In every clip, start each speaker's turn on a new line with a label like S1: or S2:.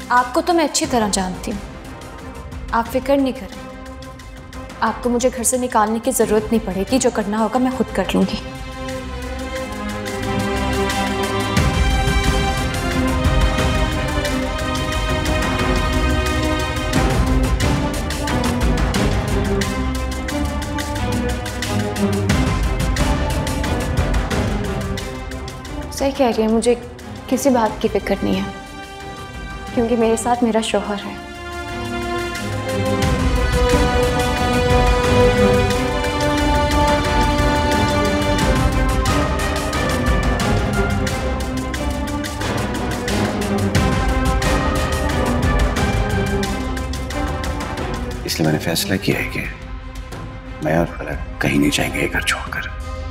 S1: आपको तो मैं अच्छी तरह जानती हूँ, आप फिक्र नहीं करें। आपको मुझे घर से निकालने की ज़रूरत नहीं पड़ेगी, जो करना होगा मैं खुद कर लूँगी। सही कह रही है, मुझे किसी बात की फिक्र नहीं है, क्योंकि मेरे साथ मेरा शौहर है।
S2: इसलिए मैंने फैसला किया है कि मैं और फलक कहीं नहीं जाएंगे ये घर छोड़कर।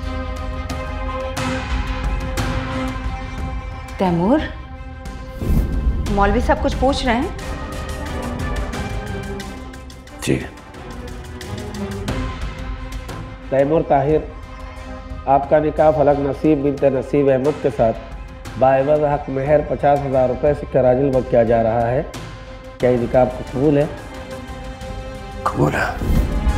S3: तैमूर, मौलवी साहब कुछ पूछ रहे हैं?
S2: जी।
S4: तैमूर ताहिर, आपका निकाह फलक नसीब बिनत नसीब अहमद के साथ बाइवज़ हक मेहर 50,000 रुपये से कराजिल वक्त किया जा रहा है। क्या ये निकाह आपको कबूल है?
S2: कबूल है।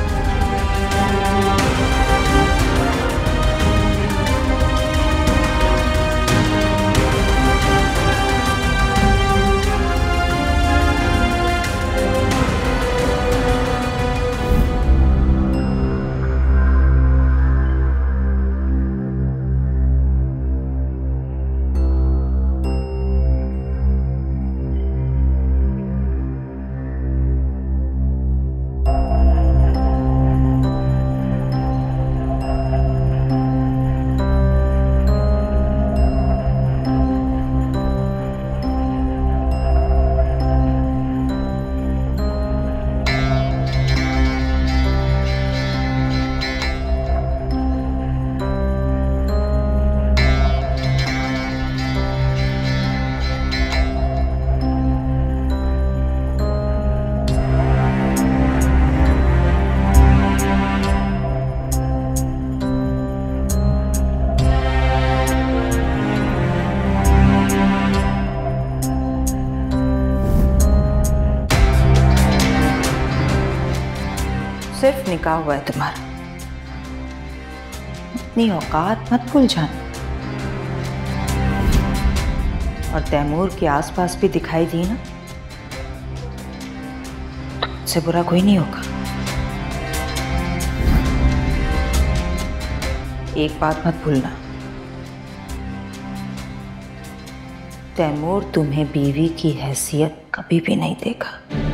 S3: सिर्फ निकाह हुआ है तुम्हारा, अपनी औकात मत भूल जाना। और तैमूर के आसपास भी दिखाई दी ना, उससे बुरा कोई नहीं होगा। एक बात मत भूलना, तैमूर तुम्हें बीवी की हैसियत कभी भी नहीं देगा।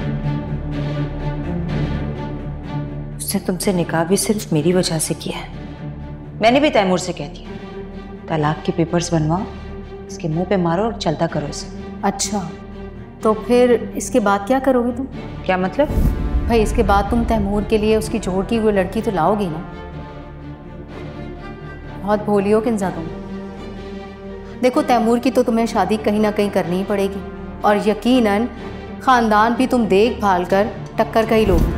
S3: उसने तुमसे निकाह भी सिर्फ मेरी वजह से किया है। मैंने भी तैमूर से कह दिया, तलाक के पेपर्स बनवाओ, इसके मुंह पे मारो और चलता करो इसे।
S5: अच्छा, तो फिर इसके बाद क्या करोगे तुम?
S3: क्या मतलब?
S5: भाई इसके बाद तुम तैमूर के लिए उसकी जोड़ की हुई लड़की तो लाओगी ना? बहुत भोली हो किंजा तुम। देखो, तैमूर की तो तुम्हें शादी कहीं ना कहीं करनी ही पड़ेगी, और यकीनन ख़ानदान भी तुम देख भाल कर टक्कर का ही लोगी।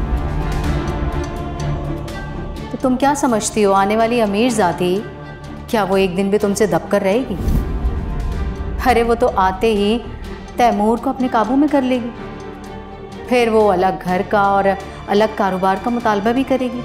S5: तो तुम क्या समझती हो, आने वाली अमीरज़ादी क्या वो एक दिन भी तुमसे दबकर रहेगी? अरे वो तो आते ही तैमूर को अपने काबू में कर लेगी, फिर वो अलग घर का और अलग कारोबार का मुतालबा भी करेगी।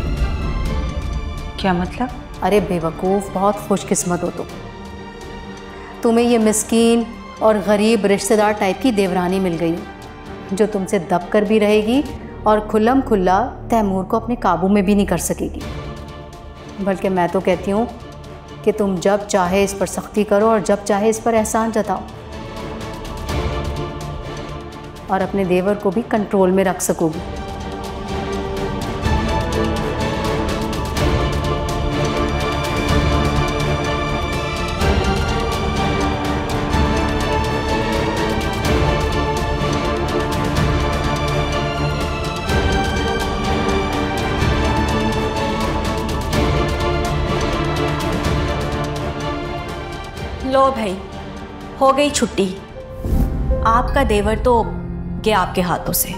S3: क्या मतलब?
S5: अरे बेवकूफ़, बहुत खुशकिस्मत हो तुम। तुम्हें ये मिस्कीन और गरीब रिश्तेदार टाइप की देवरानी मिल गई, जो तुमसे दबकर भी रहेगी और खुल्लम खुल्ला तैमूर को अपने काबू में भी नहीं कर सकेगी। बल्कि मैं तो कहती हूँ कि तुम जब चाहे इस पर सख्ती करो और जब चाहे इस पर एहसान जताओ, और अपने देवर को भी कंट्रोल में रख सकोगी।
S6: लो भाई, हो गई छुट्टी। आपका देवर तो गया आपके हाथों से।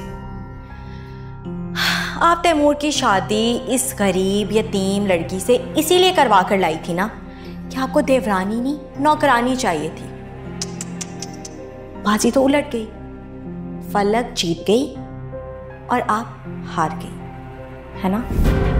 S6: आप तैमूर की शादी इस गरीब यतीम लड़की से इसीलिए करवा कर लाई थी ना कि आपको देवरानी नहीं नौकरानी चाहिए थी। बाजी तो उलट गई। फलक जीत गई और आप हार गई, है ना?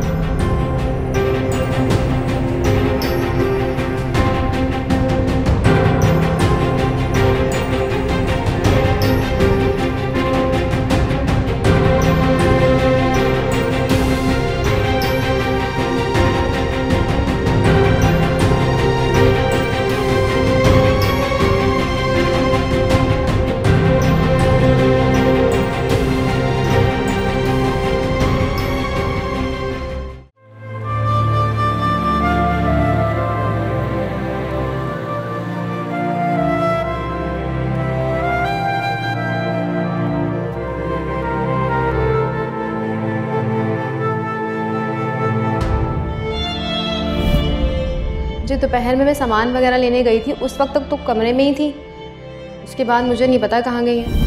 S7: जो दोपहर में मैं सामान वगैरह लेने गई थी उस वक्त तक तो कमरे में ही थी। उसके बाद मुझे नहीं पता कहाँ गई है।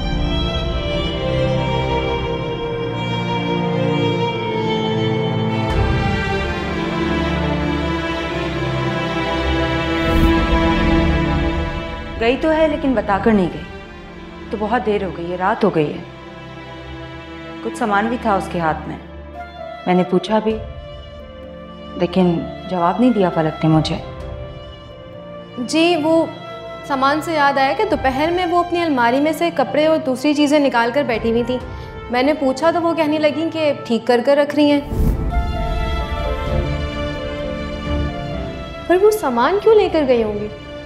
S3: गई तो है लेकिन बताकर नहीं गई। तो बहुत देर हो गई है, रात हो गई है। कुछ सामान भी था उसके हाथ में, मैंने पूछा भी लेकिन जवाब नहीं दिया फलक ने मुझे।
S7: जी, वो सामान से याद आया कि दोपहर में वो अपनी अलमारी में से कपड़े और दूसरी चीज़ें निकाल कर बैठी हुई थी। मैंने पूछा तो वो कहने लगी कि ठीक कर कर रख रही हैं। पर वो सामान क्यों लेकर गई होंगी?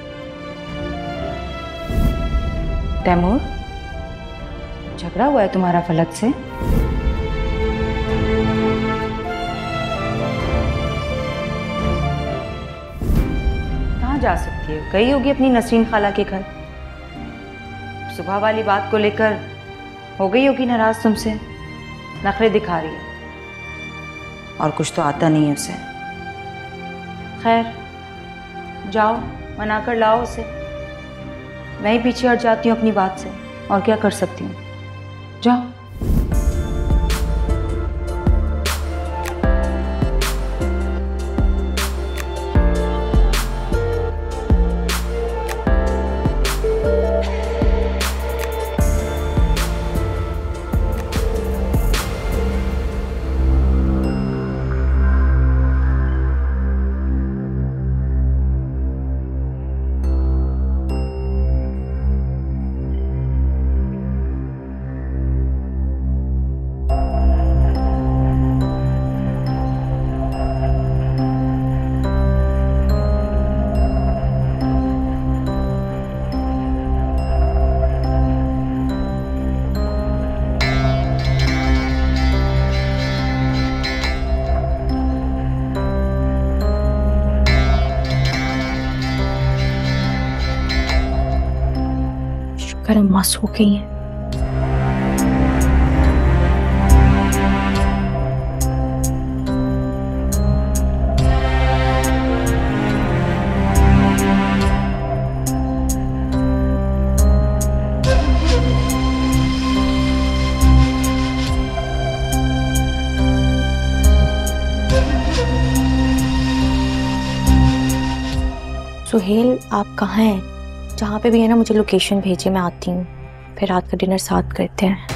S3: तैमूर, झगड़ा हुआ है तुम्हारा फलक से? जा सकती है, गई होगी अपनी नसरीन खाला के घर। सुबह वाली बात को लेकर हो गई होगी नाराज तुमसे, नखरे दिखा रही है और कुछ तो आता नहीं है उसे। खैर जाओ, मना कर लाओ उसे। मैं ही पीछे हट जाती हूँ अपनी बात से, और क्या कर सकती हूँ। जाओ।
S1: शुक्र अम्मा सो गई हैं। सुहेल, आप कहाँ हैं? जहाँ पे भी है ना, मुझे लोकेशन भेजिए, मैं आती हूँ, फिर रात का डिनर साथ करते हैं।